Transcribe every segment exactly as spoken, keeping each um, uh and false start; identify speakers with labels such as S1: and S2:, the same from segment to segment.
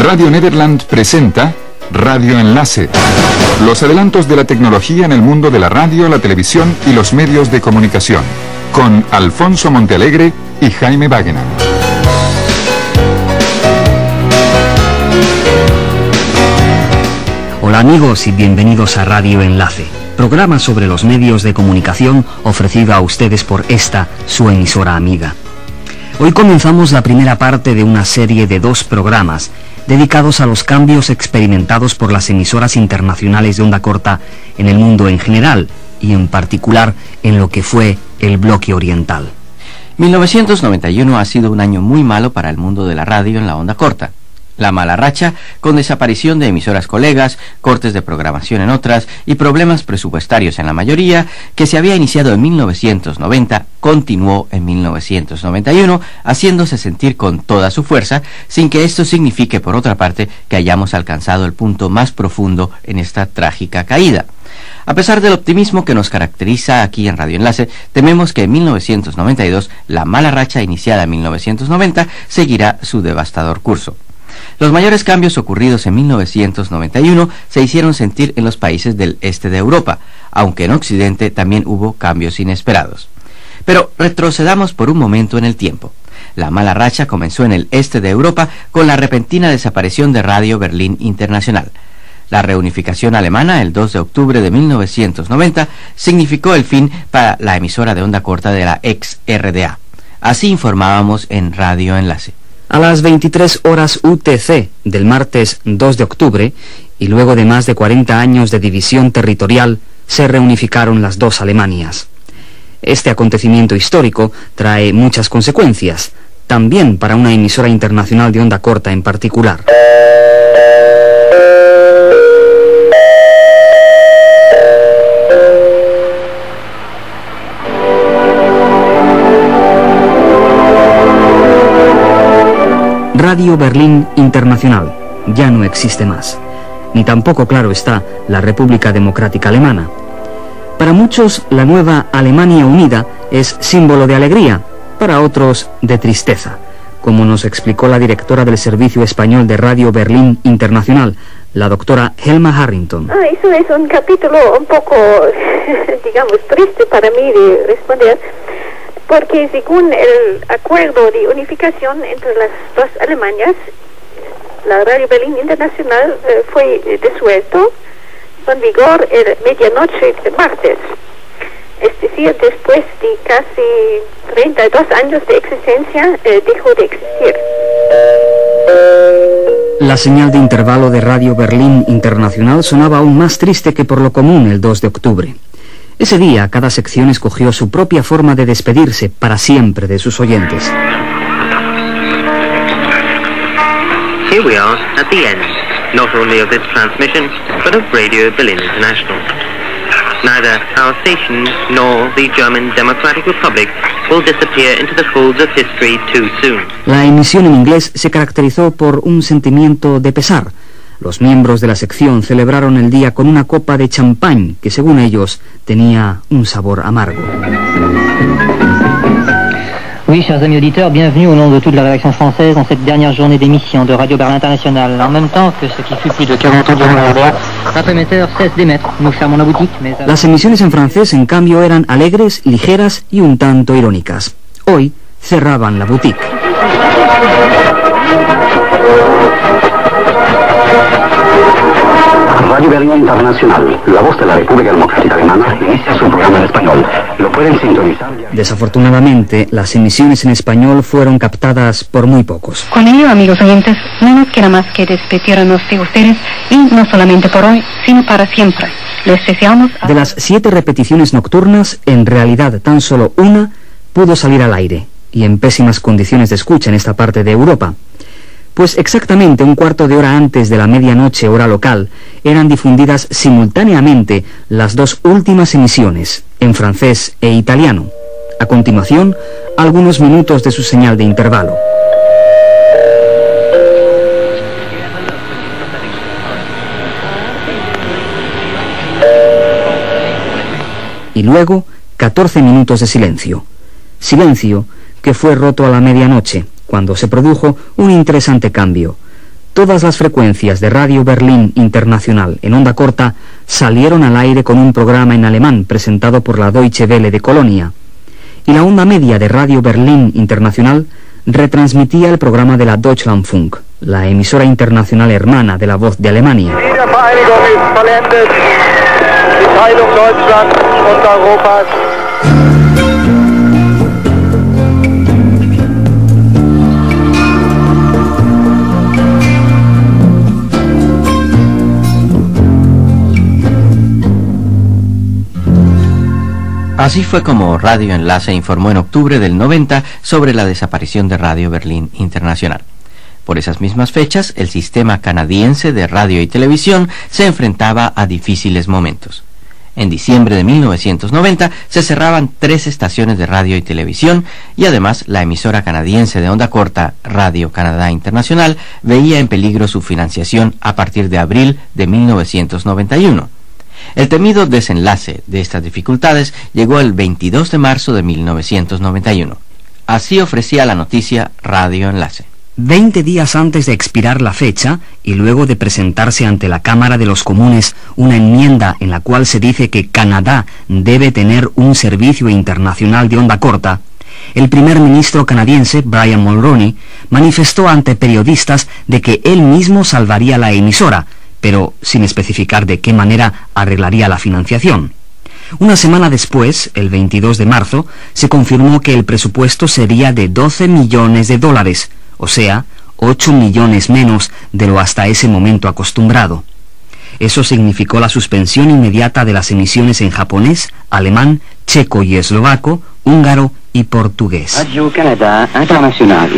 S1: Radio Nederland presenta Radio Enlace. Los adelantos de la tecnología en el mundo de la radio, la televisión y los medios de comunicación. Con Alfonso Montealegre y Jaime Wagener.
S2: Hola amigos y bienvenidos a Radio Enlace, programa sobre los medios de comunicación ofrecido a ustedes por esta, su emisora amiga. Hoy comenzamos la primera parte de una serie de dos programas dedicados a los cambios experimentados por las emisoras internacionales de onda corta en el mundo en general y en particular en lo que fue el bloque oriental.
S3: mil novecientos noventa y uno ha sido un año muy malo para el mundo de la radio en la onda corta. La mala racha, con desaparición de emisoras colegas, cortes de programación en otras y problemas presupuestarios en la mayoría, que se había iniciado en mil novecientos noventa, continuó en mil novecientos noventa y uno, haciéndose sentir con toda su fuerza, sin que esto signifique, por otra parte, que hayamos alcanzado el punto más profundo en esta trágica caída. A pesar del optimismo que nos caracteriza aquí en Radio Enlace, tememos que en mil novecientos noventa y dos, la mala racha iniciada en mil novecientos noventa, seguirá su devastador curso. Los mayores cambios ocurridos en mil novecientos noventa y uno se hicieron sentir en los países del este de Europa, aunque en Occidente también hubo cambios inesperados. Pero retrocedamos por un momento en el tiempo. La mala racha comenzó en el este de Europa con la repentina desaparición de Radio Berlín Internacional. La reunificación alemana, el dos de octubre de mil novecientos noventa, significó el fin para la emisora de onda corta de la ex R D A. Así informábamos en Radio Enlace.
S2: A las veintitrés horas U T C del martes dos de octubre, y luego de más de cuarenta años de división territorial, se reunificaron las dos Alemanias. Este acontecimiento histórico trae muchas consecuencias, también para una emisora internacional de onda corta en particular. Radio Berlín Internacional ya no existe más, ni tampoco, claro está, la República Democrática Alemana. Para muchos, la nueva Alemania unida es símbolo de alegría, para otros, de tristeza, como nos explicó la directora del Servicio Español de Radio Berlín Internacional, la doctora Helma Harrington.
S4: Ah, eso es un capítulo un poco, digamos, triste para mí de responder, porque según el acuerdo de unificación entre las dos Alemanias, la Radio Berlín Internacional eh, fue disuelto con vigor el medianoche de martes. Es decir, después de casi treinta y dos años de existencia, eh, dejó de existir.
S2: La señal de intervalo de Radio Berlín Internacional sonaba aún más triste que por lo común el dos de octubre. Ese día, cada sección escogió su propia forma de despedirse para siempre de sus oyentes.
S5: Here we are at the end, not only of this transmission, but of Radio Berlin International. Neither our station nor the German Democratic Republic will disappear into the folds of history too soon.
S2: La emisión en inglés se caracterizó por un sentimiento de pesar. Los miembros de la sección celebraron el día con una copa de champán que, según ellos, tenía un sabor amargo.
S6: Oui, chers amis auditeurs, bienvenue au nom de toute la rédaction française en cette dernière journée d'émission de Radio Berlin International. En même temps que ce qui fut plus de quarante ans durant la R D A, notre émetteur cesse d'émettre. Nous fermons la boutique, mais...
S2: Las emisiones en francés, en cambio, eran alegres, ligeras y un tanto irónicas. Hoy cerraban la boutique.
S7: Radio Berlín Internacional, la voz de la República Democrática Alemana, inicia su programa en español. Lo pueden sintonizar ya.
S2: Desafortunadamente, las emisiones en español fueron captadas por muy pocos.
S8: Con ello, amigos oyentes, no nos queda más que despedirnos de ustedes, y no solamente por hoy, sino para siempre. Les deseamos... A...
S2: De las siete repeticiones nocturnas, en realidad tan solo una pudo salir al aire, y en pésimas condiciones de escucha en esta parte de Europa. Pues exactamente un cuarto de hora antes de la medianoche hora local, eran difundidas simultáneamente las dos últimas emisiones, en francés e italiano. A continuación, algunos minutos de su señal de intervalo. Y luego, catorce minutos de silencio. Silencio que fue roto a la medianoche, cuando se produjo un interesante cambio. Todas las frecuencias de Radio Berlín Internacional en onda corta salieron al aire con un programa en alemán presentado por la Deutsche Welle de Colonia, y la onda media de Radio Berlín Internacional retransmitía el programa de la Deutschlandfunk, la emisora internacional hermana de la Voz de Alemania.
S3: Así fue como Radio Enlace informó en octubre del noventa sobre la desaparición de Radio Berlín Internacional. Por esas mismas fechas, el sistema canadiense de radio y televisión se enfrentaba a difíciles momentos. En diciembre de mil novecientos noventa se cerraban tres estaciones de radio y televisión, y además la emisora canadiense de onda corta, Radio Canadá Internacional, veía en peligro su financiación a partir de abril de mil novecientos noventa y uno. El temido desenlace de estas dificultades llegó el veintidós de marzo de mil novecientos noventa y uno. Así ofrecía la noticia Radio Enlace.
S2: Veinte días antes de expirar la fecha, y luego de presentarse ante la Cámara de los Comunes una enmienda en la cual se dice que Canadá debe tener un servicio internacional de onda corta, el primer ministro canadiense, Brian Mulroney, manifestó ante periodistas de que él mismo salvaría la emisora, pero sin especificar de qué manera arreglaría la financiación. Una semana después, el veintidós de marzo, se confirmó que el presupuesto sería de doce millones de dólares, o sea, ocho millones menos de lo hasta ese momento acostumbrado. Eso significó la suspensión inmediata de las emisiones en japonés, alemán, checo y eslovaco, húngaro y portugués.
S7: Radio Canada Internacional.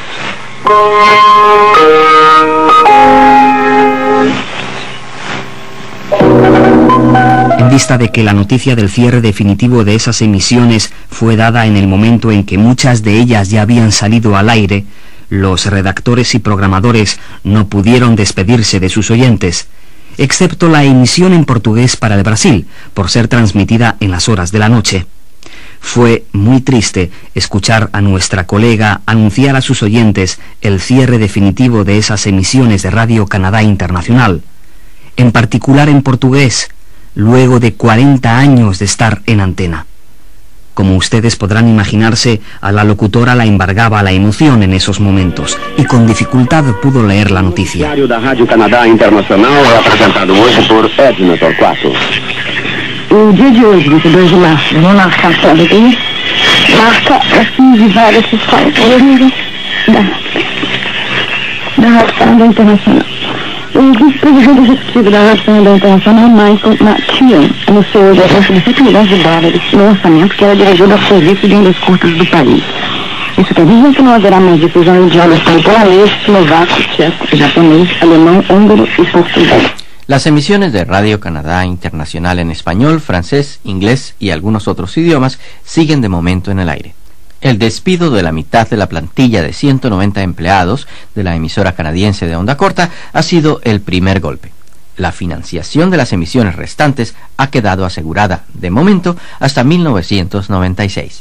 S2: En vista de que la noticia del cierre definitivo de esas emisiones fue dada en el momento en que muchas de ellas ya habían salido al aire, los redactores y programadores no pudieron despedirse de sus oyentes, excepto la emisión en portugués para el Brasil, por ser transmitida en las horas de la noche. Fue muy triste escuchar a nuestra colega anunciar a sus oyentes el cierre definitivo de esas emisiones de Radio Canadá Internacional, en particular en portugués, luego de cuarenta años de estar en antena. Como ustedes podrán imaginarse, a la locutora la embargaba la emoción en esos momentos, y con dificultad pudo leer la noticia.
S7: O diário da Rádio Canadá Internacional é apresentado hoje por Edna Torquato.
S9: O dia de hoje, vinte e dois de março, vamos marcar a prova aqui, marca assim de várias escolas da, da Rádio Canadá Internacional. O vice-presidente executivo da Rádio Canadá Internacional, Michael McKeon, anunciou hoje a oferta de sete milhões de dólares no orçamento que era dirigido ao serviço de ondas curtas do país. Isso quer dizer que não haverá mais difusão em idiomas como polonês, eslovaco, tcheco, japonês, alemão, húngaro y portugués.
S3: Las emisiones de Radio Canadá Internacional en español, francés, inglés y algunos otros idiomas siguen de momento en el aire. El despido de la mitad de la plantilla de ciento noventa empleados de la emisora canadiense de onda corta ha sido el primer golpe. La financiación de las emisiones restantes ha quedado asegurada, de momento, hasta mil novecientos noventa y seis.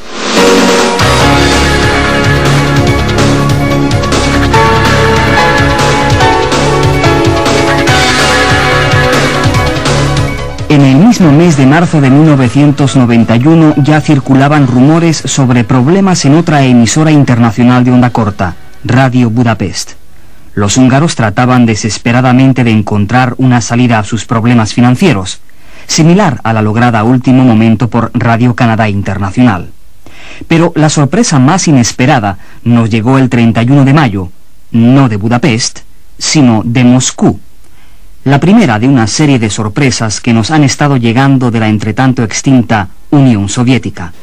S2: En el mismo mes de marzo de mil novecientos noventa y uno ya circulaban rumores sobre problemas en otra emisora internacional de onda corta, Radio Budapest. Los húngaros trataban desesperadamente de encontrar una salida a sus problemas financieros, similar a la lograda a último momento por Radio Canadá Internacional. Pero la sorpresa más inesperada nos llegó el treinta y uno de mayo, no de Budapest, sino de Moscú. La primera de una serie de sorpresas que nos han estado llegando de la entretanto extinta Unión Soviética.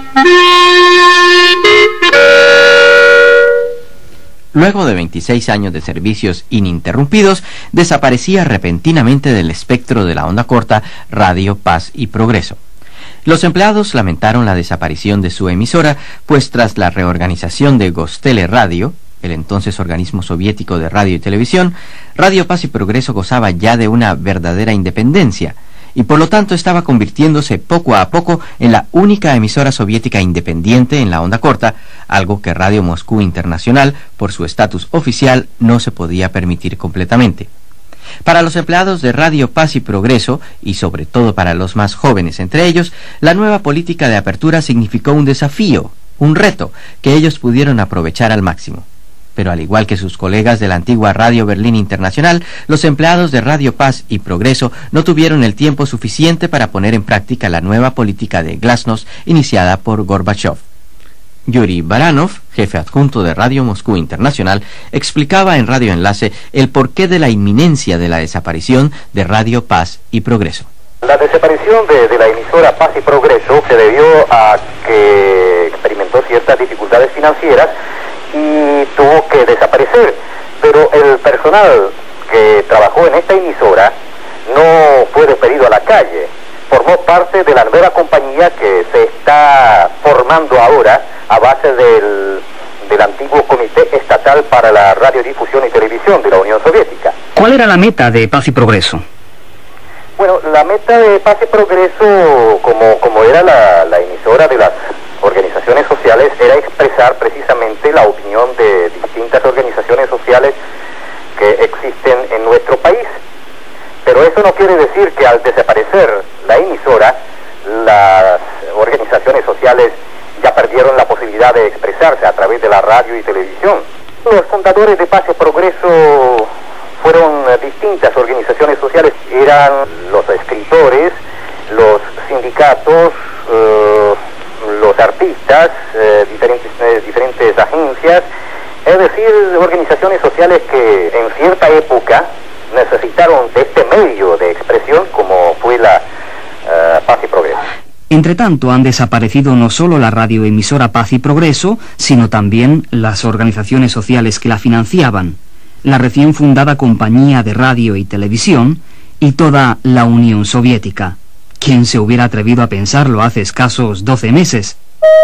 S3: Luego de veintiséis años de servicios ininterrumpidos, desaparecía repentinamente del espectro de la onda corta Radio Paz y Progreso. Los empleados lamentaron la desaparición de su emisora, pues tras la reorganización de Gostele Radio, el entonces organismo soviético de radio y televisión, Radio Paz y Progreso gozaba ya de una verdadera independencia, y por lo tanto estaba convirtiéndose poco a poco en la única emisora soviética independiente en la onda corta, algo que Radio Moscú Internacional, por su estatus oficial, no se podía permitir completamente. Para los empleados de Radio Paz y Progreso, y sobre todo para los más jóvenes entre ellos, la nueva política de apertura significó un desafío, un reto, que ellos pudieron aprovechar al máximo. Pero al igual que sus colegas de la antigua Radio Berlín Internacional, los empleados de Radio Paz y Progreso no tuvieron el tiempo suficiente para poner en práctica la nueva política de glasnost iniciada por Gorbachev. Yuri Baranov, jefe adjunto de Radio Moscú Internacional, explicaba en Radio Enlace el porqué de la inminencia de la desaparición de Radio Paz y Progreso.
S10: La desaparición de, de la emisora Paz y Progreso se debió a que experimentó ciertas dificultades financieras y tuvo que desaparecer, pero el personal que trabajó en esta emisora no fue despedido a la calle, formó parte de la nueva compañía que se está formando ahora a base del, del antiguo Comité Estatal para la Radiodifusión y Televisión de la Unión Soviética.
S2: ¿Cuál era la meta de Paz y Progreso?
S10: Bueno, la meta de Paz y Progreso, como, como era la, la emisora de las organizaciones sociales, era expresar precisamente la opinión de distintas organizaciones sociales que existen en nuestro país. Pero eso no quiere decir que al desaparecer la emisora, las organizaciones sociales ya perdieron la posibilidad de expresarse a través de la radio y televisión. Los fundadores de Paz y Progreso fueron distintas organizaciones sociales, eran los escritores, los sindicatos, eh, los artistas, eh, diferentes, eh, diferentes agencias, es decir, organizaciones sociales que en cierta época necesitaron de este medio de expresión como fue la uh, Paz y Progreso.
S2: Entre tanto, han desaparecido no solo la radioemisora Paz y Progreso, sino también las organizaciones sociales que la financiaban, la recién fundada Compañía de Radio y Televisión y toda la Unión Soviética. ¿Quién se hubiera atrevido a pensarlo hace escasos doce meses?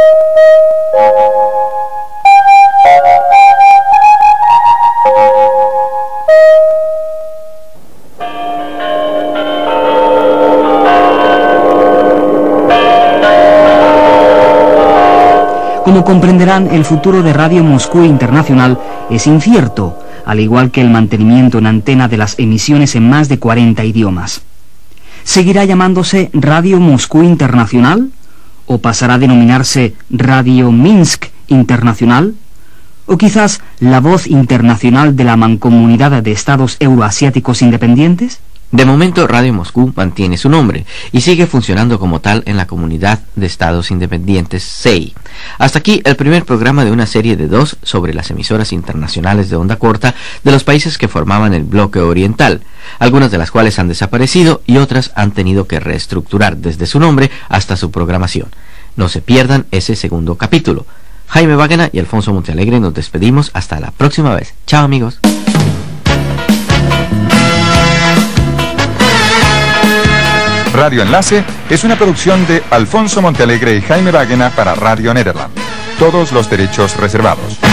S2: Como comprenderán, el futuro de Radio Moscú Internacional es incierto, al igual que el mantenimiento en antena de las emisiones en más de cuarenta idiomas. ¿Seguirá llamándose Radio Moscú Internacional? ¿O pasará a denominarse Radio Minsk Internacional? ¿O quizás la voz internacional de la Mancomunidad de Estados Euroasiáticos Independientes?
S3: De momento, Radio Moscú mantiene su nombre y sigue funcionando como tal en la Comunidad de Estados Independientes C E I. Hasta aquí el primer programa de una serie de dos sobre las emisoras internacionales de onda corta de los países que formaban el bloque oriental, algunas de las cuales han desaparecido y otras han tenido que reestructurar desde su nombre hasta su programación. No se pierdan ese segundo capítulo. Jaime Báguena y Alfonso Montealegre nos despedimos hasta la próxima vez. Chao, amigos.
S1: Radio Enlace es una producción de Alfonso Montealegre y Jaime Báguena para Radio Nederland. Todos los derechos reservados.